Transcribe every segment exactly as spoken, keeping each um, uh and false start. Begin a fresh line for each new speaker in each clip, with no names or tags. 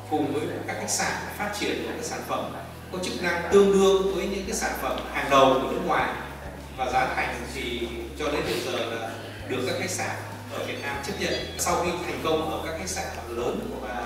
cùng với các khách sạn phát triển những cái sản phẩm có chức năng tương đương với những cái sản phẩm hàng đầu của nước ngoài, và giá thành thì cho đến bây giờ là được các khách sạn ở Việt Nam chấp nhận. Sau khi thành công ở các khách sạn lớn và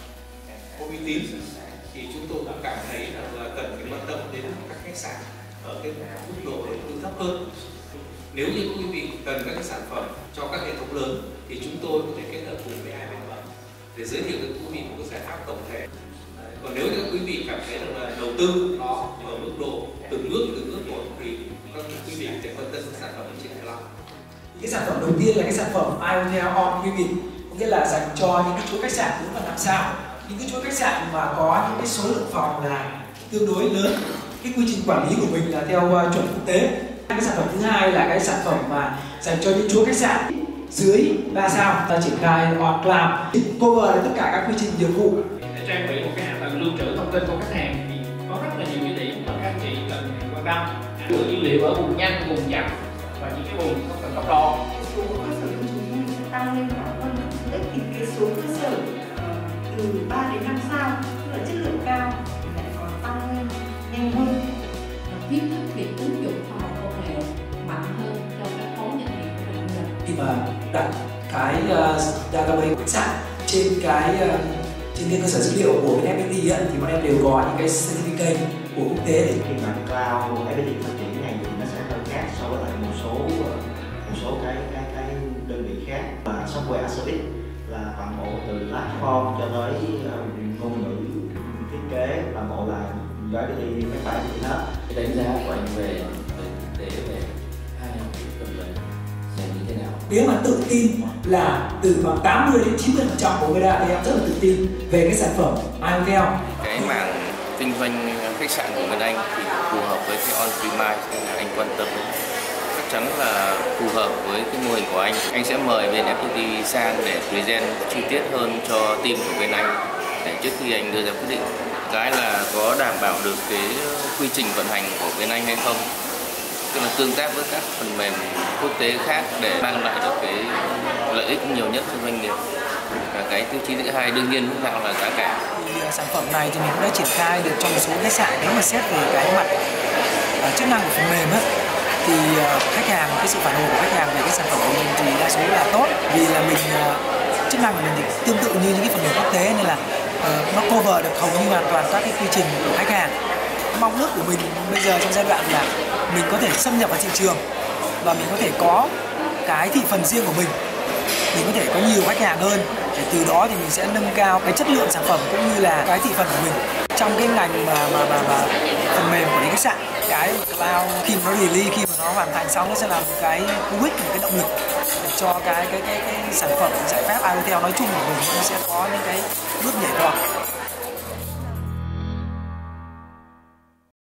có uy tín thì chúng tôi cũng cảm thấy là cần phải quan tâm đến các khách sạn ở cái mức độ đầu tư thấp hơn. Nếu như quý vị cần các cái sản phẩm cho các hệ thống lớn thì chúng tôi có thể kết hợp cùng với hai bên đó để giới thiệu với quý vị một cái giải pháp tổng thể. Còn nếu như quý vị cảm thấy rằng là đầu tư nó ở mức độ từng bước từng bước một thì các quý vị sẽ quan tâm đến sản phẩm trên Hải Long.
Cái sản phẩm đầu tiên là cái sản phẩm iHotel On Unit, có nghĩa là dành cho những cái chuỗi khách sạn bốn và năm sao, những cái chuỗi khách sạn mà có những cái số lượng phòng là tương đối lớn. Cái quy trình quản lý của mình là theo uh, chuẩn quốc tế. Cái sản phẩm thứ hai là cái sản phẩm mà dành cho những chuỗi khách sạn dưới ba sao, ta triển khai on cloud, cover tất cả các quy trình nghiệp vụ.
Để trang bị một cái hạ tầng lưu trữ thông tin của khách hàng thì có rất là nhiều cái điểm mà các anh chị cần quan tâm. Đưa dữ liệu ở vùng nhanh, vùng chậm và những cái vùng không cần cấp độ.
Số cơ sở lưu trú nhanh sẽ tăng lên khoảng hơn ít thì cái số cơ sở từ ba đến năm sao, tức là chất lượng cao thì lại còn tăng lên nhanh hơn.
Khuyến khích việc ứng dụng khoa học công nghệ mạnh hơn trong các khối nhận diện của doanh nghiệp.
Khi mà đặt cái uh, database khách sạn trên cái uh, trên cái cơ sở dữ liệu của bên ép pê tê ấy, thì bọn em đều có những cái certificate của quốc tế.
Khi mà cloud ép pê tê phát triển này thì nó sẽ hơi khác so với lại một số một số cái cái cái đơn vị khác. Và software as a service là toàn bộ từ platform cho tới uh, ngôn ngữ thiết kế, toàn bộ là ép pê tê các bạn thì hết.
Cái đánh giá của anh về để về hai phần mềm sẽ như thế nào?
Nếu mà tự tin là từ khoảng tám mươi đến chín mươi phần trăm của người ta thì em rất là tự tin về cái sản phẩm iHotel.
Cái mảng kinh doanh khách sạn của bên anh thì phù hợp với cái on-premise nên là anh quan tâm đến. Chắc chắn là phù hợp với cái mô hình của anh. Anh sẽ mời bên ép pê tê sang để present chi tiết hơn cho team của bên anh để trước khi anh đưa ra quyết định. Cái là có đảm bảo được cái quy trình vận hành của bên anh hay không, tức là tương tác với các phần mềm quốc tế khác để mang lại được cái lợi ích nhiều nhất cho doanh nghiệp. Và cái tiêu chí thứ hai đương nhiên lúc nào là giá cả.
Thì sản phẩm này thì mình cũng đã triển khai được trong một số khách sạn. Nếu mà xét về cái mặt uh, chức năng của phần mềm á, thì uh, khách hàng, cái sự phản hồi của khách hàng về cái sản phẩm của mình thì đa số là tốt, vì là mình uh, chức năng của mình thì tương tự như những cái phần mềm quốc tế nên là uh, nó cover được hầu như hoàn toàn các cái quy trình của khách hàng. Mong ước của mình bây giờ trong giai đoạn là mình có thể xâm nhập vào thị trường và mình có thể có cái thị phần riêng của mình, mình có thể có nhiều khách hàng hơn, để từ đó thì mình sẽ nâng cao cái chất lượng sản phẩm cũng như là cái thị phần của mình trong cái ngành mà mà mà, mà phần mềm của những khách sạn. Cái cloud khi mà nó release, khi mà nó hoàn thành xong, nó sẽ là một cái cú hích, một cái động lực để cho cái cái cái, cái sản phẩm, giải pháp iHotel nói chung của mình nó sẽ có những cái bước nhảy vọt.